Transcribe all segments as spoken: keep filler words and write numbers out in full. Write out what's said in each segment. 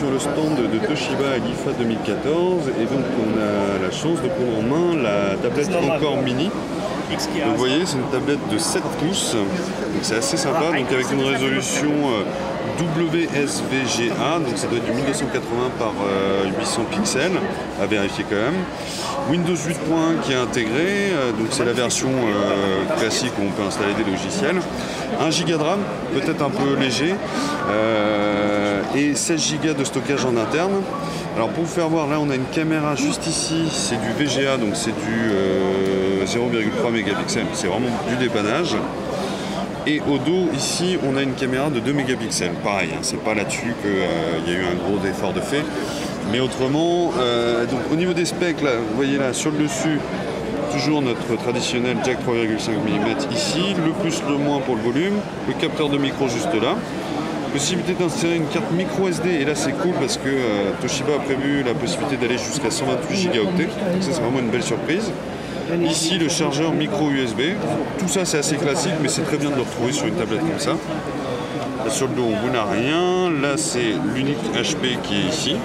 sur le stand de Toshiba à l'I F A deux mille quatorze et donc on a la chance de prendre en main la tablette Encore Mini. Donc vous voyez, c'est une tablette de sept pouces, donc c'est assez sympa, donc avec une résolution W S V G A, donc ça doit être du mille deux cent quatre-vingts par huit cents pixels, à vérifier quand même. Windows huit point un qui est intégré, donc c'est la version euh, classique où on peut installer des logiciels. un giga de RAM, peut-être un peu léger, euh, et seize giga de stockage en interne. Alors pour vous faire voir, là on a une caméra juste ici, c'est du V G A, donc c'est du euh, zéro virgule trois mégapixels, c'est vraiment du dépannage. Et au dos, ici, on a une caméra de deux mégapixels. Pareil, hein, c'est pas là-dessus qu'il euh, y a eu un gros effort de fait. Mais autrement, euh, donc au niveau des specs, là, vous voyez là, sur le dessus, toujours notre traditionnel jack trois virgule cinq millimètres ici, le plus, le moins pour le volume, le capteur de micro juste là. Possibilité d'insérer une carte micro S D, et là c'est cool parce que euh, Toshiba a prévu la possibilité d'aller jusqu'à cent vingt-huit gigaoctets. Donc ça c'est vraiment une belle surprise. Ici le chargeur micro U S B. Tout ça c'est assez classique, mais c'est très bien de le retrouver sur une tablette comme ça. Là, sur le dos on n'a rien. Là c'est l'unique H P qui est ici.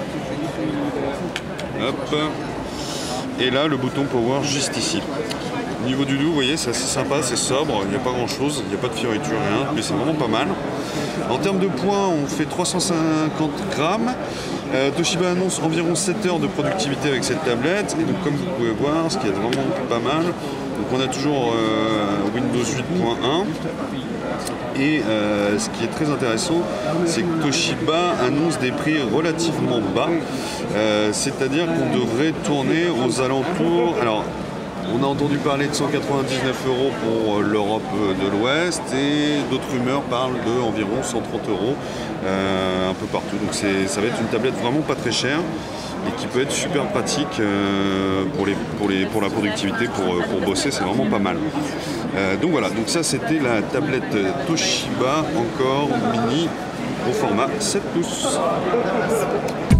Hop. Et là le bouton power juste ici. Au niveau du dos, vous voyez, c'est assez sympa, c'est sobre, il n'y a pas grand chose, il n'y a pas de fioriture, rien, mais c'est vraiment pas mal. En termes de poids, on fait trois cent cinquante grammes. Euh, Toshiba annonce environ sept heures de productivité avec cette tablette. Et donc, comme vous pouvez voir, ce qui est vraiment pas mal, donc on a toujours euh, Windows huit point un. Et euh, ce qui est très intéressant, c'est que Toshiba annonce des prix relativement bas. Euh, C'est-à-dire qu'on devrait tourner aux alentours. Alors, on a entendu parler de cent quatre-vingt-dix-neuf euros pour l'Europe de l'Ouest et d'autres rumeurs parlent de environ cent trente euros euh, un peu partout. Donc ça va être une tablette vraiment pas très chère et qui peut être super pratique euh, pour, les, pour, les, pour la productivité, pour, pour bosser, c'est vraiment pas mal. Euh, donc voilà, donc ça c'était la tablette Toshiba Encore Mini au format sept pouces.